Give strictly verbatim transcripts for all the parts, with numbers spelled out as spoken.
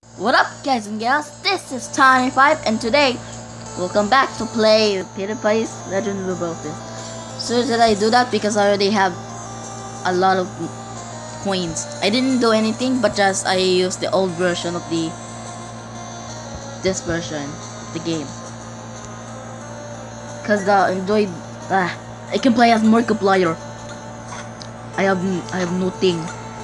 What up, guys and gals? This is Tiny Five, and today we'll come back to play PewDiePie's Legend of This. So did I do that because I already have a lot of coins. I didn't do anything, but just I used the old version of the this version of the game. Cause the Android, ah, I can play as Markiplier. I have I have nothing.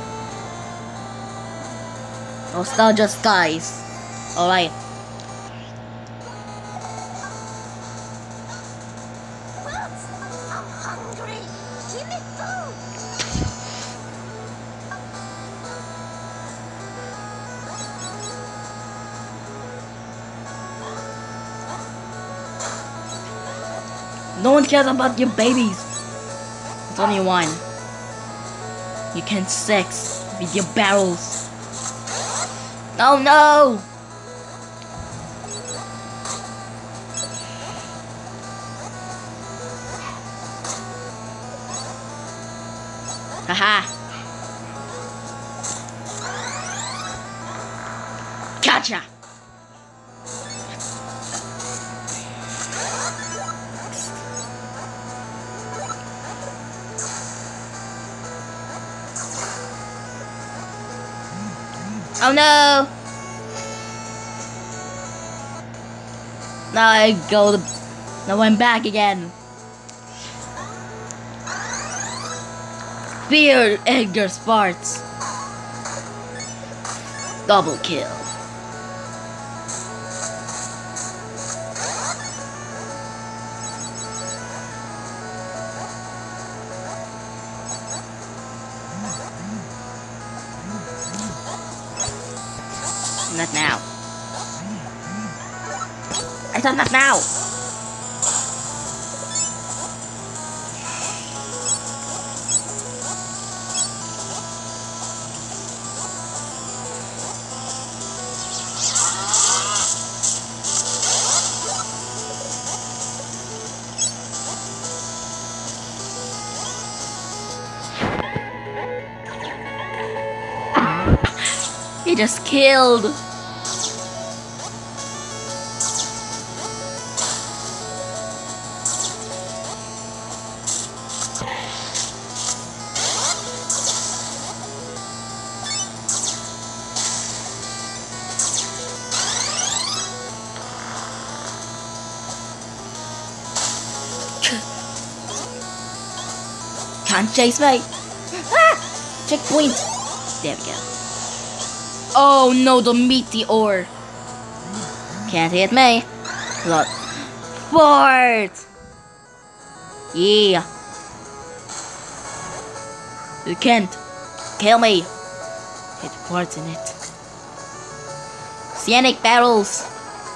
Nostalgia Skies. Alright. I'm hungry. Give me food. No one cares about your babies. It's only one. You can sex with your barrels. Oh no! Haha! Gotcha! Oh no! Now I go to, now I'm back again. Fear Edgar's farts. Double kill. Not now. I said not now. He just killed. Can't chase me. Ah! Checkpoint. There we go. Oh no, the meteor. Can't hit me. Look. Fart. Yeah. You can't kill me. It farts in it. Cyanic barrels.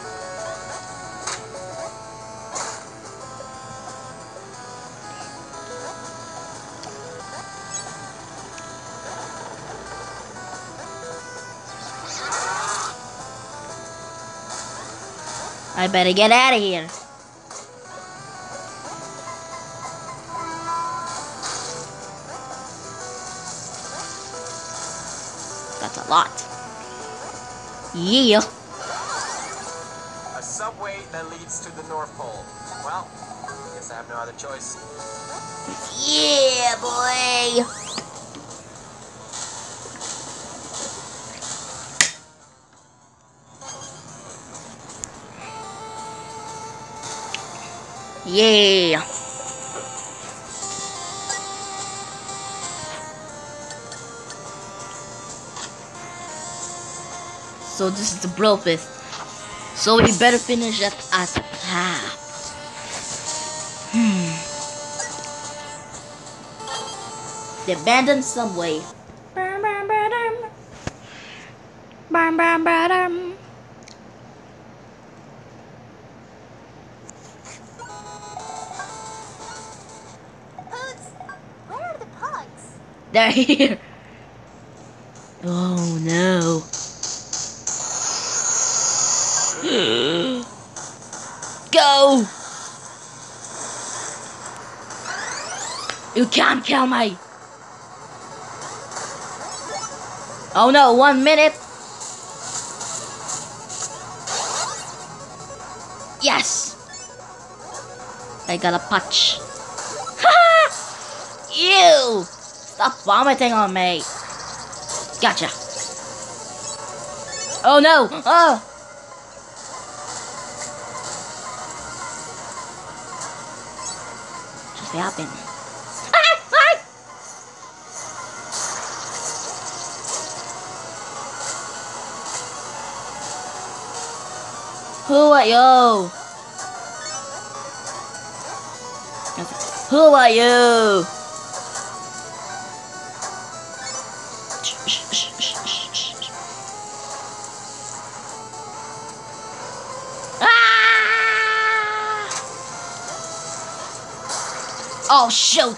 I better get out of here. That's a lot. Yeah. A subway that leads to the North Pole. Well, I guess I have no other choice. Yeah, boy. Yeah. So this is the bro fist. So we better finish it at half. Hmm. The abandoned subway. Bam bam badam. Bam bam badam. They're here. Oh no. Go. You can't kill me. Oh no, one minute. Yes! I got a patch. Ha! Ew! Stop vomiting on me. Gotcha. Oh no! Oh! Just happened. Ah! Ah! Who are you? Who are you? Ah! Oh shoot!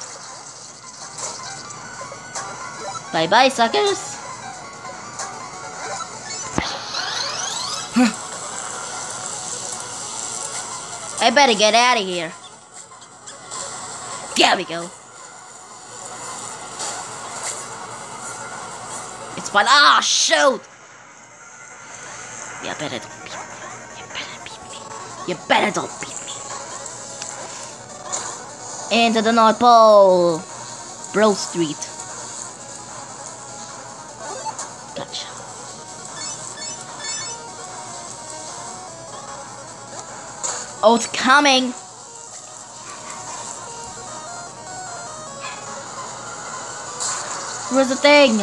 Bye bye, suckers. I better get out of here. There we go. It's fun. Ah, oh, shoot! You better don't beat me. You better beat me. You better don't beat me. Into the North Pole. Bro Street. Gotcha. Oh, it's coming. Where's the thing?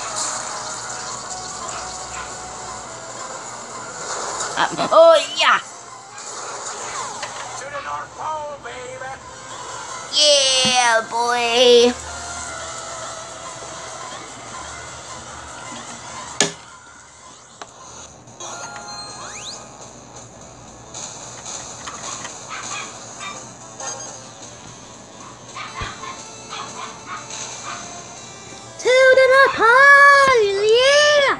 Uh, oh, yeah. To the North Pole, baby. Yeah, boy. To the North Pole, yeah.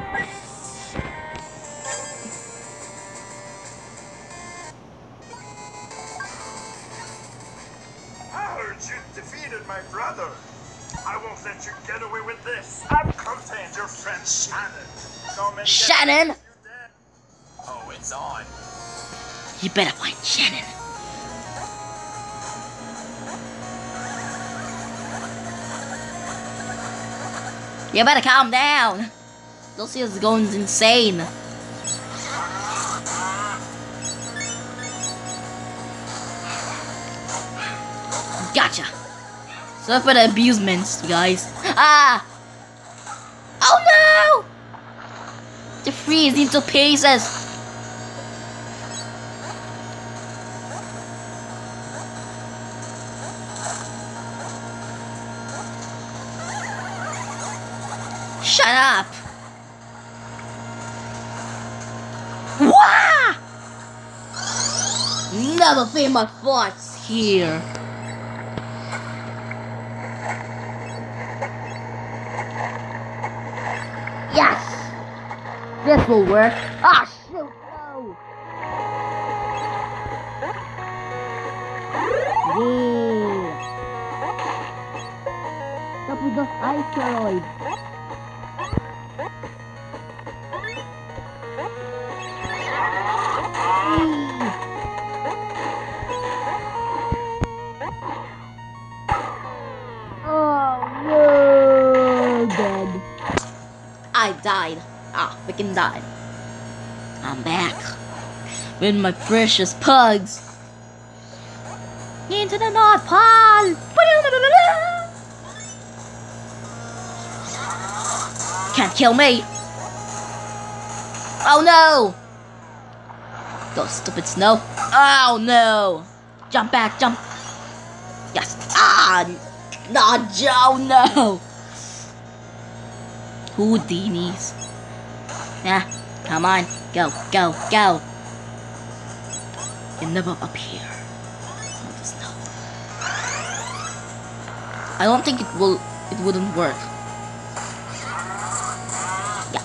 I heard you defeated my brother. I won't let you get away with this. I've contained your friend Shannon. Come and get Shannon? me if you dare. Oh, it's on. You better find Shannon. You better calm down. Lucius is going insane. Gotcha. So for the abusements, guys. Ah! Oh no! The freeze into pieces. Shut up! Wah! Never feel my thoughts here. Yes! This will work. Ah, shoot, no! Yeah! Stop with those asteroids. Oh no, dead. I died. Ah, freaking died. I'm back with my precious pugs. Into the North Pole. Can't kill me. Oh no. Those stupid snow. Oh no. Jump back, jump. Yes. Ah, no, Joe, no. Houdinis. Yeah, come on. Go, go, go. You never appear. On the snow. I don't think it will, it wouldn't work. Yeah.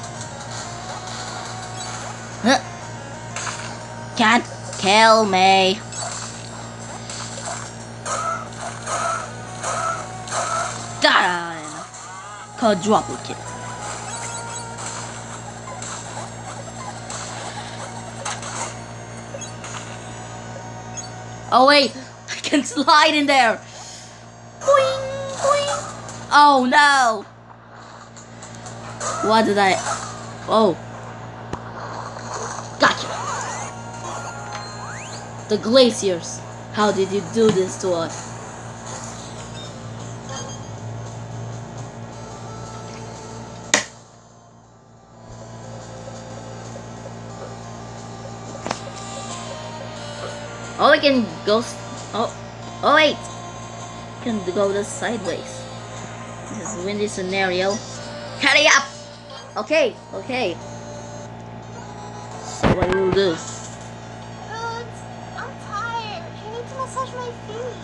Huh. Can't kill me. Done. Quadruple kill. Oh wait, I can slide in there. Boing, boing. Oh no. What did I? Oh. Gotcha. The glaciers. How did you do this to us? Oh, I can go. Oh, oh wait. I can go this sideways. This is a windy scenario. Hurry up. Okay, okay. So what will do? Boots, I'm tired. I need to massage my feet.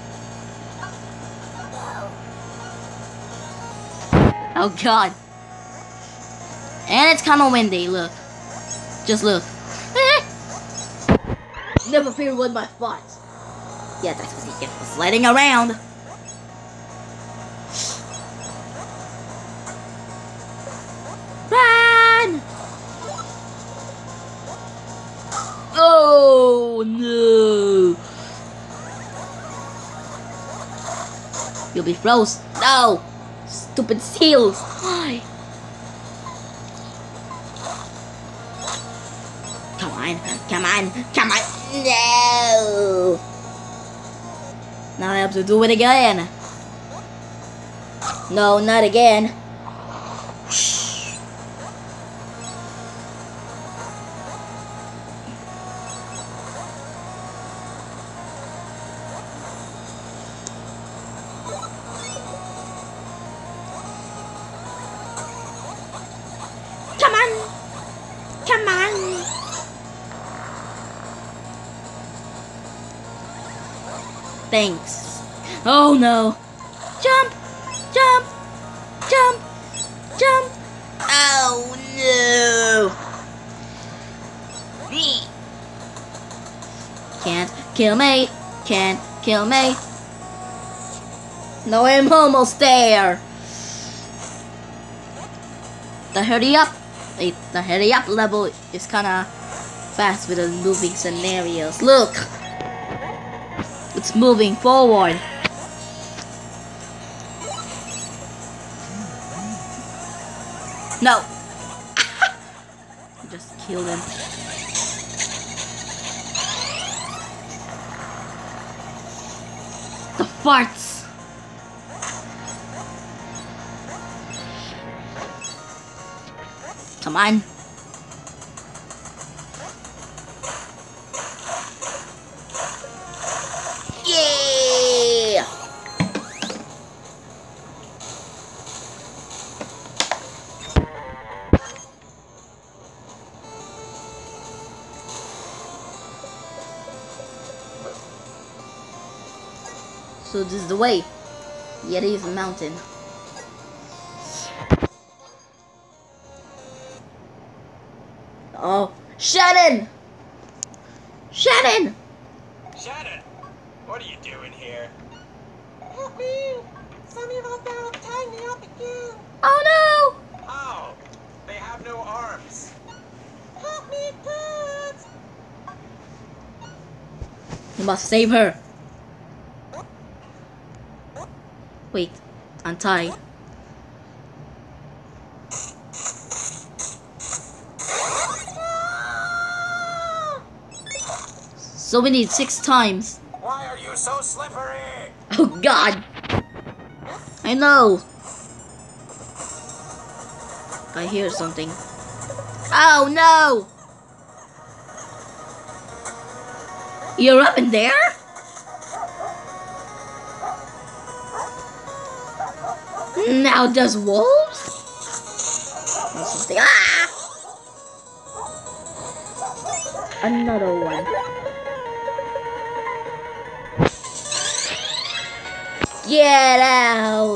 Oh god. And it's kind of windy. Look. Just look. Never fear with my thoughts. Yeah, that's what he gets for sliding around. Run! Oh no! You'll be froze. No! Stupid seals! Why? Come on, come on, come on! No! Now I have to do it again. No, not again. Shh. Come on! Come on! Thanks. Oh no! Jump! Jump! Jump! Jump! Oh no! Me! Can't kill me! Can't kill me! No, I'm almost there! The hurry up! Wait, the hurry up level is kinda fast with the moving scenarios. Look! It's moving forward. No. Just kill him. The farts. Come on. Yeah. So this is the way. Yeti's mountain. Oh, Shannon! Shannon! Shannon, what are you doing here? Help me! Somebody out there tying me up again. Oh How? They have no arms. Help me, Boots! no! You must save her. Wait, untie. So we need six times. Why are you so slippery? Oh god! I know! I hear something. Oh no! You're up in there? Now there's wolves? Or something. Ah! Another one. Get out!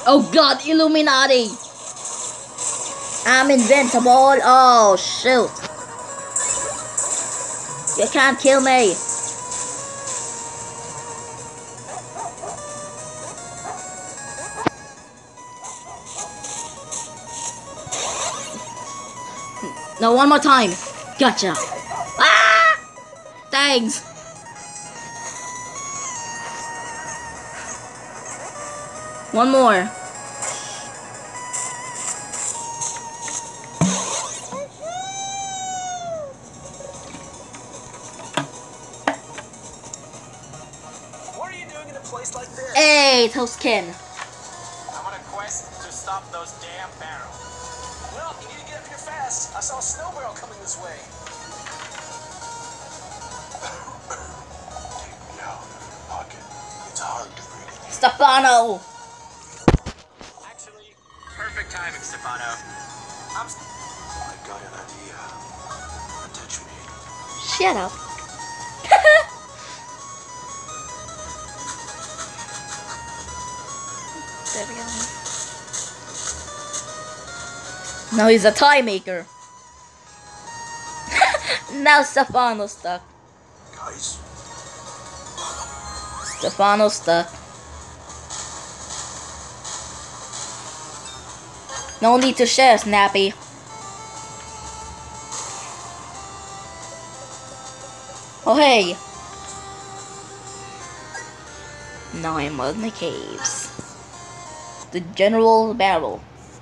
Oh god, Illuminati! I'm invincible. Oh shoot. You can't kill me. No, one more time. Gotcha. Ah! Thanks. One more. What are you doing in a place like this? Hey, Toastkin. I'm on a quest to stop those damn barrels. Well, you need to get up here fast. I saw a snow barrel coming this way. Deep down in your pocket, it's hard to breathe in. Stefano. Actually, perfect timing, Stefano. I'm. s- I got an idea. Touch me. Shut up. There we go. Now he's a tie maker. Now Stefano's stuck. Guys, Stefano's stuck. No need to share, Snappy. Oh hey. Now I'm in the caves. The General Barrel.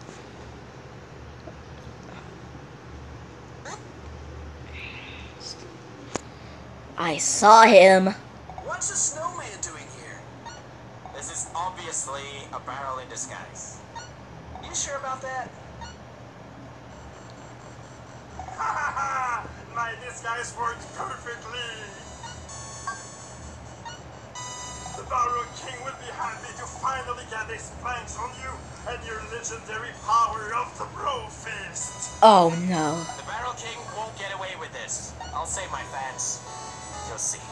I saw him. What's a snowman doing here? This is obviously a barrel in disguise. You sure about that? ha ha ha! My disguise worked perfectly. The Barrow King will be happy to finally get his planks on you and your legendary power of the Bro Fist. Oh no. The Barrel King won't get away with this. I'll save my fans. You'll see.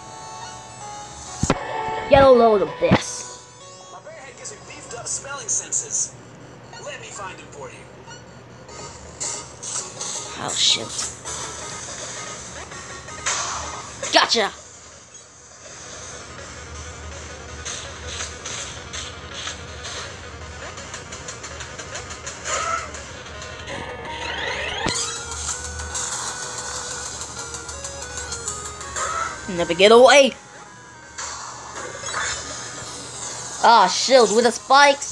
Get a load of this. My bear head gives me beefed up smelling senses. Let me find him for you. Oh shit. Gotcha! Never get away! Ah, shield with the spikes!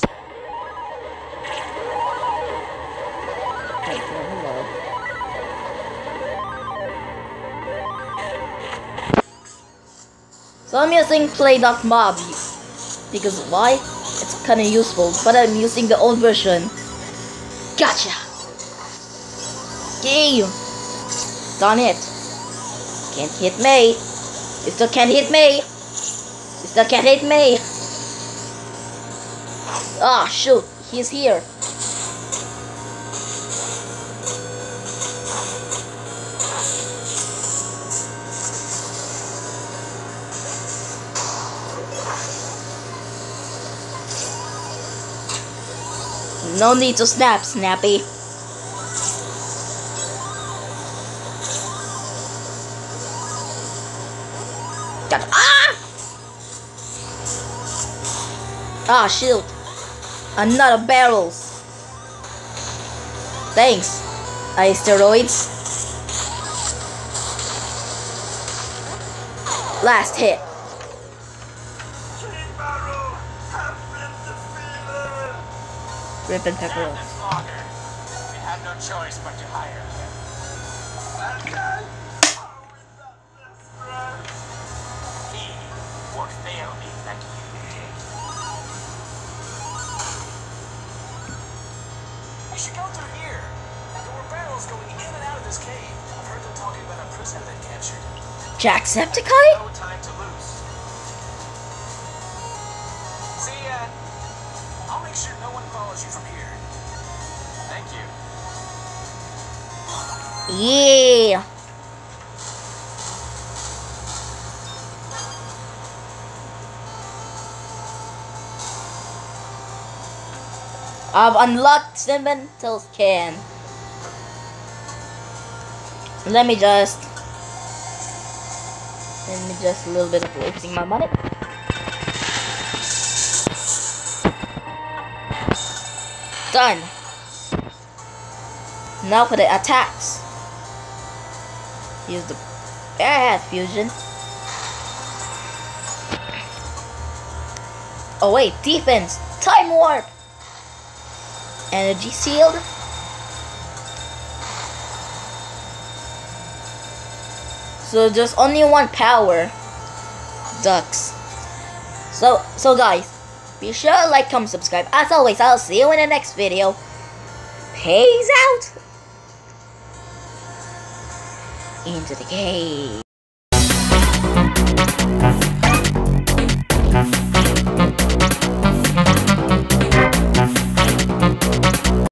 So I'm using Play.mob because why? It's kinda useful, but I'm using the old version. Gotcha! Yay! Done it! Can't hit me! You still can't hit me! You still can't hit me! Ah, shoot! He's here! No need to snap, Snappy. Got ah! Ah, shield. Another barrels. Thanks, asteroids. Last hit. King Barrow has been defeated. Rip and pepper. Damn this logger. We had no choice but to hire him. And then, how is that desperate? He won't fail me like you did. You should go through here. There were barrels going in and out of this cave. I've heard them talking about a prisoner they captured. Jacksepticeye? No time to lose. See ya. I'll make sure no one follows you from here. Thank you. Yeah. I've unlocked Simmental Can. Let me just Let me just a little bit of wasting my money. Done. Now for the attacks. Use the Airhead Fusion. Oh wait, defense! Time Warp! Energy Shield. So there's only one power. Ducks. So, so guys, be sure to like, comment, subscribe. As always, I'll see you in the next video. Peace out! Into the cave.